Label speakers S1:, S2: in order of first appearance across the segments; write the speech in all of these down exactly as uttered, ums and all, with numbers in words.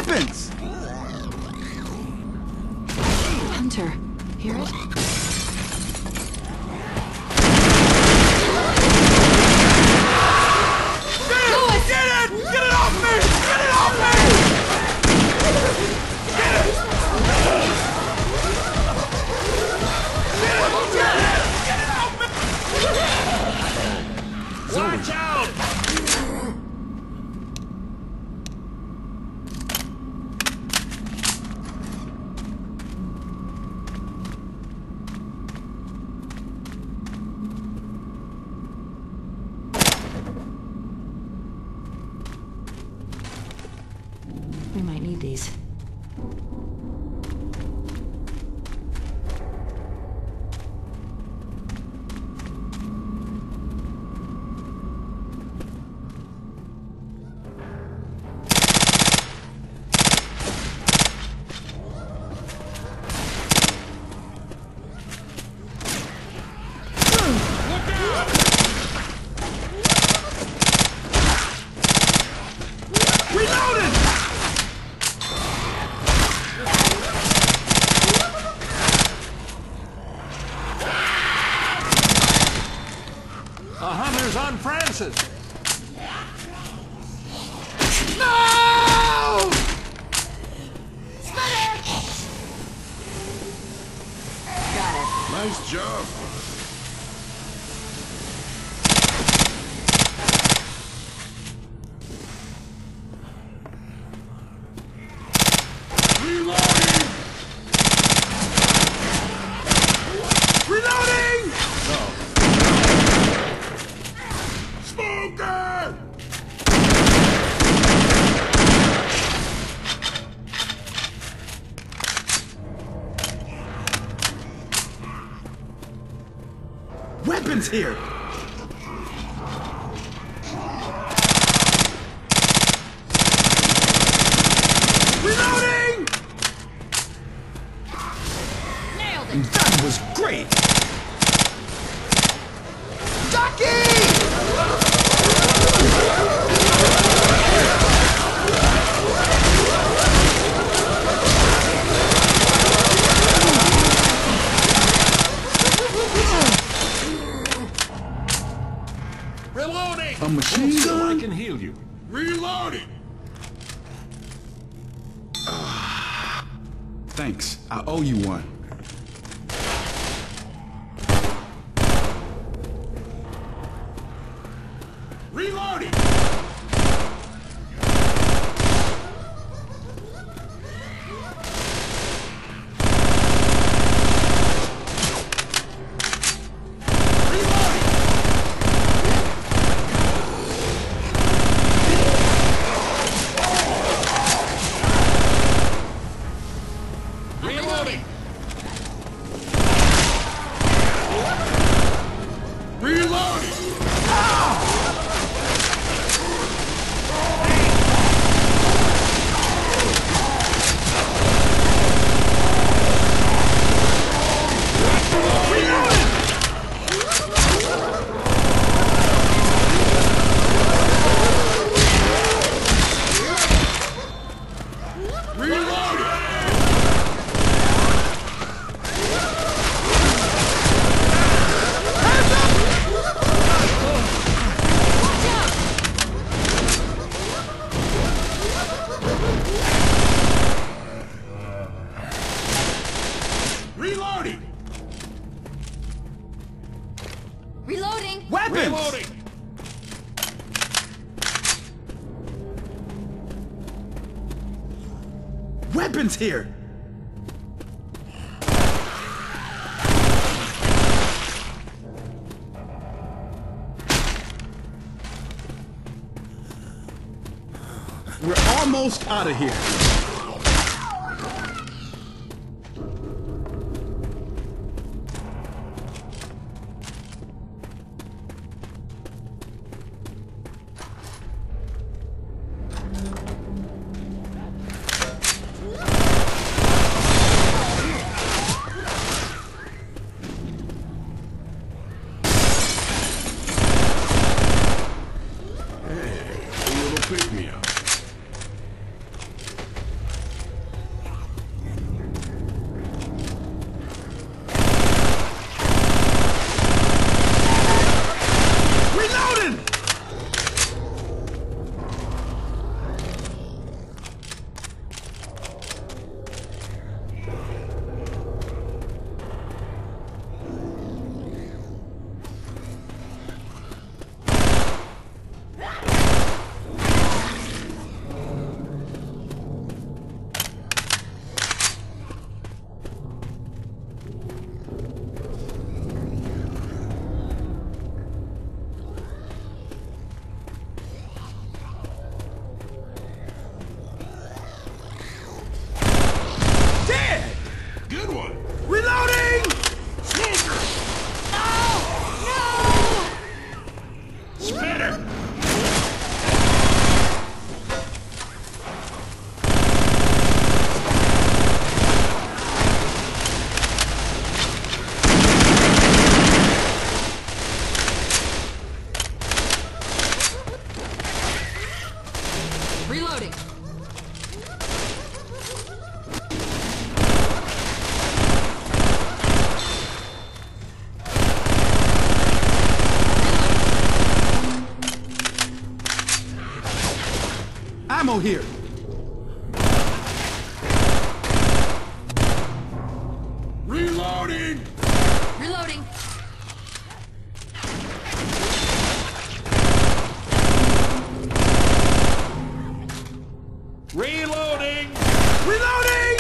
S1: Weapons!
S2: Hunter, hear it?
S1: Get it! Get it off me! Get it off me! Get it! Get it! Get it off me! Watch out!
S2: We might need these.
S3: On Francis!
S1: No!
S2: Got it.
S4: Nice job.
S1: Reloading! Reloading!
S4: No. Smoker!
S1: Weapons here! Reloading!
S2: Nailed it!
S1: That was great! Ducky!
S3: Reloading!
S1: A machine
S3: Hold still,
S1: gun?
S3: I can heal you.
S4: Reloading!
S1: Thanks. I owe you one.
S4: Reloading!
S3: Reloading!
S4: Reloading! Reloading!
S2: Reloading!
S1: Weapons!
S3: Reloading!
S1: Weapons here! We're almost out of here.
S4: Hey, a little pick me up.
S2: Reloading.
S5: Ammo here.
S4: Reloading!
S2: Reloading.
S3: Reloading!
S5: Reloading!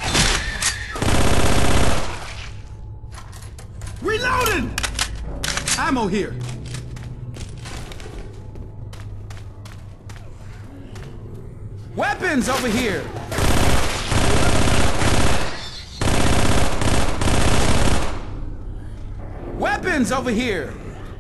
S5: Reloading! Ammo here. Weapons over here. Weapons over here.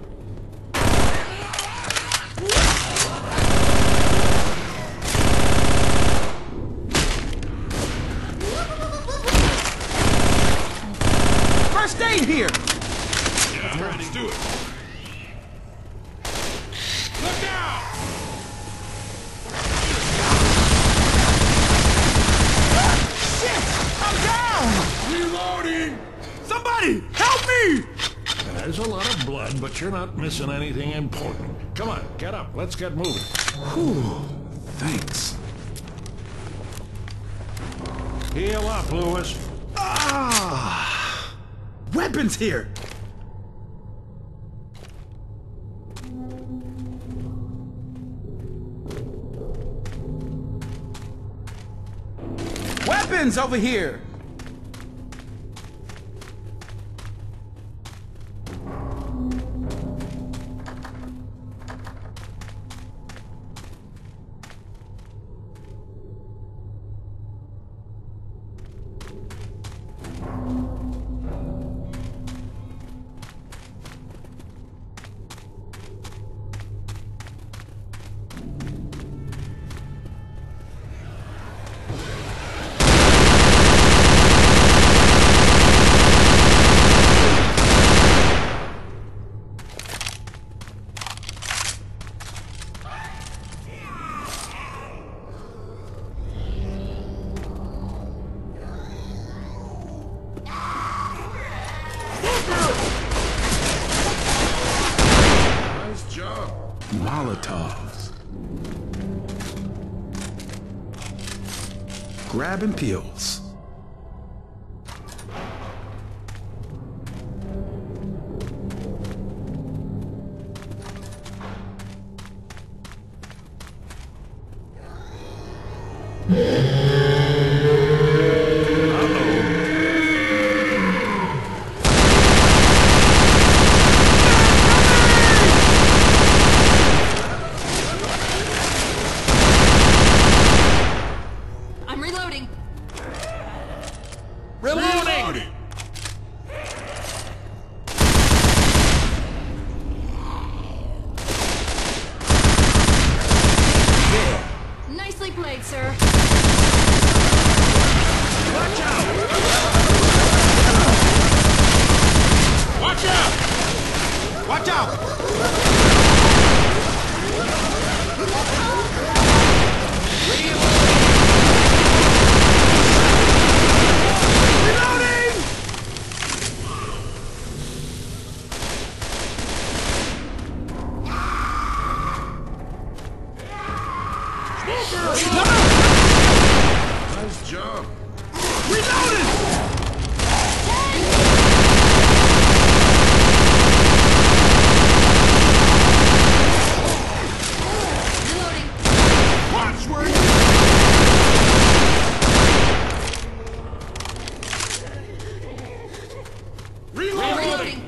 S5: First aid here.
S4: Yeah, let's do it. Look out!
S5: Shit! I'm down!
S4: Reloading!
S5: Somebody, help me!
S3: There's a lot of blood, but you're not missing anything important. Come on, get up. Let's get moving.
S5: Whew, thanks.
S3: Heal up, Lewis.
S5: Ah! Weapons here! Weapons over here!
S4: Nice job.
S5: Molotovs. Grabbing pills.
S2: I'm reloading.
S3: Reloading!
S2: Nicely played, sir.
S3: Watch out!
S4: Watch out!
S5: Watch out! Reloading!
S4: Nice job.
S5: Reloading!
S2: Reloading.
S4: Watch where you... Reload!
S2: Reloading.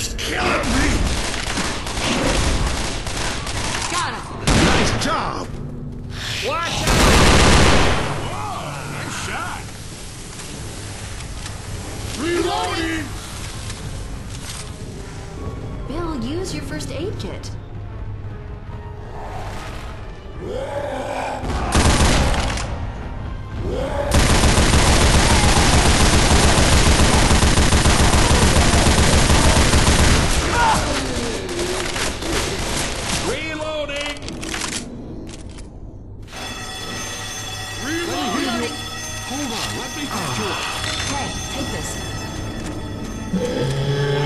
S4: just killing me!
S2: Got him.
S5: Nice job!
S3: Watch out!
S4: Oh, nice shot! Reloading!
S2: Bill, use your first aid kit.
S3: Reloading!
S2: Reloading.
S3: Hold on, let me get you up.
S2: Hey, take this.